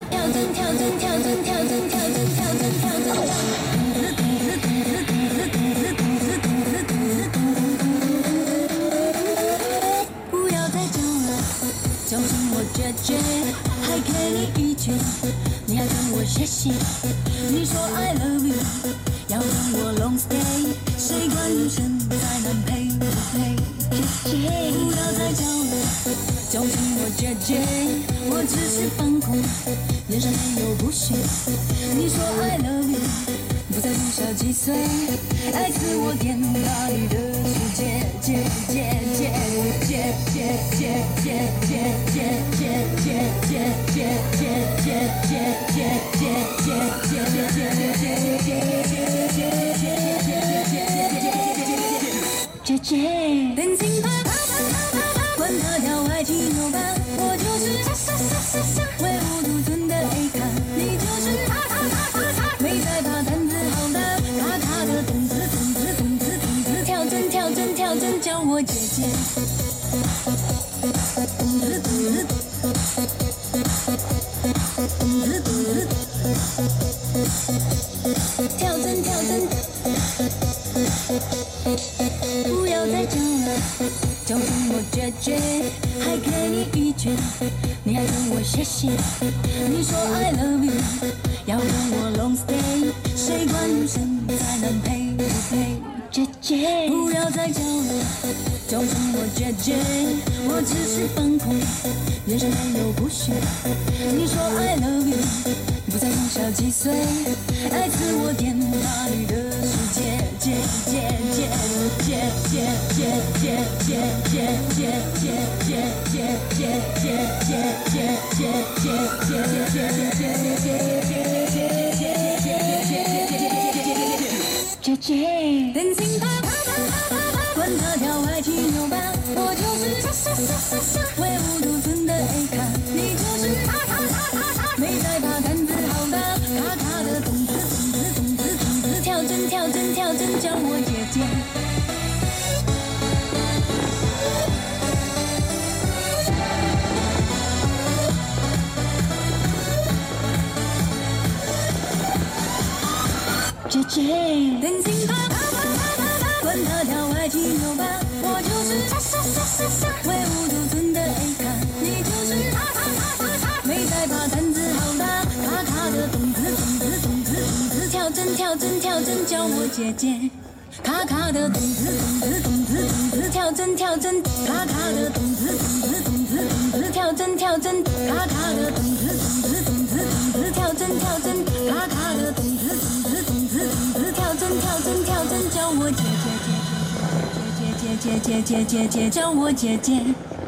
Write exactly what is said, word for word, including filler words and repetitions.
跳针跳针跳针跳针跳针跳针跳针跳不要再叫了，叫声我姐姐，还给你一拳，你还跟我谢谢。你说 I love you， 要跟我 long stay， 谁管女生再难配不配？姐姐，不要再叫了，叫声我姐姐，我只是放空，脸上没有不屑。你说 I love you， 不在乎小几岁，爱自我颠倒你的世界，姐姐姐姐姐姐姐姐姐姐姐姐姐姐姐姐，等心吧，管他跳爱情扭吧，我就是傻傻傻傻傻，唯我独尊的 A 咖，你就是他他他他他，没在怕胆子好大，卡卡的动子动子动子动子，跳针跳针跳针叫我姐姐，动子动子动子动子，跳针跳针。不要再叫了，叫声我姐姐，还给你一拳，你还跟我谢谢。你说 I love you， 要跟我 long stay， 谁管女生再难配不配？姐姐，不要再叫了，叫声我姐姐，我只是放空，脸上没有不屑。你说 I love you， 不在乎小几岁，爱自我颠倒你的世界，姐姐姐姐姐姐姐姐姐姐姐姐姐姐姐姐姐，等心吧，管他跳爱情扭吧，我就是傻傻傻傻傻，唯我独尊的 A 咖，你就是他他他他他，没在怕胆子好大，卡卡的动子动子动子动子，跳针跳针跳针叫我姐姐。姐姐，等心吧，管他跳爱情扭吧，我就是傻傻傻傻傻，唯我独尊的 A 咖，你就是他他他他他，没在怕胆子好大，卡卡的动子动子动子动子，跳针跳针跳针叫我姐姐，卡卡的动子动子动子动子，跳针跳针，卡卡的动子动子动子动子，跳针跳针，卡卡的动子动子动子动子，跳针跳针，卡卡的动子动子动子动子，跳针跳针跳针叫我姐姐姐姐姐姐姐姐姐姐叫我姐姐。